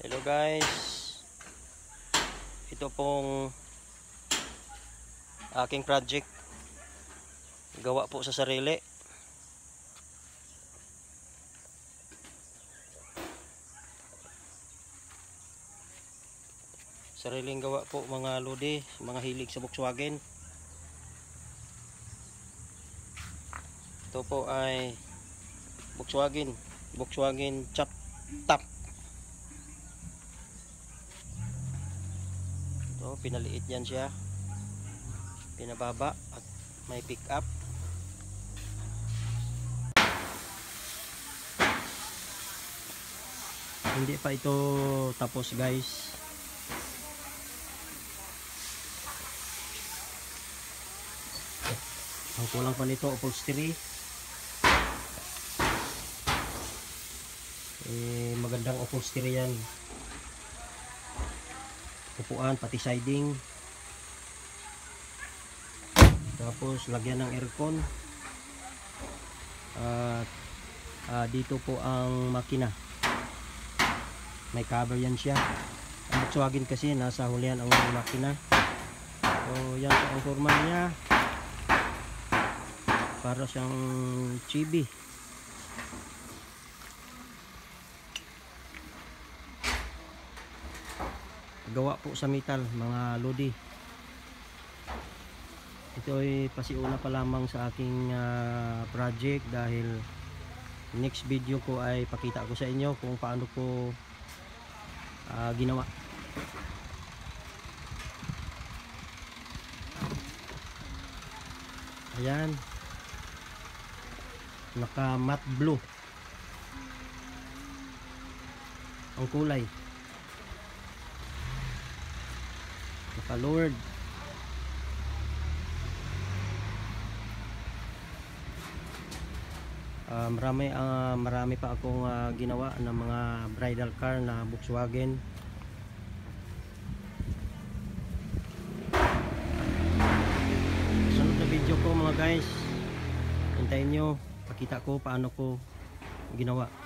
Hello guys, ito pong aking project, gawa po sa sarili. Sariling gawa po mga lodi, mga hilig sa Volkswagen. Ito po ay Volkswagen Chop Top. Ito, pinaliit yan siya, pinababa at may pick up. Hindi pa ito tapos guys. Ang kulang pa nito upholstery. Magandang upholstery yan. Upuan pati siding. Tapos lagyan ng aircon. At dito po ang makina. May cover yan siya. Ang Volkswagen kasi nasa hulihan ang makina. So yan po ang forma niya. Para siyang chibi. Gawa po sa metal mga lodi. Ito ay pasiuna pa lamang sa aking project, dahil next video ko ay pakita ko sa inyo kung paano ko ginawa. Ayan, naka matte blue ang kulay, naka lowered. Marami pa akong ginawa ng mga bridal car na Volkswagen. Sunod na video ko mga guys, hintayin nyo, pakita ko paano ko ginawa.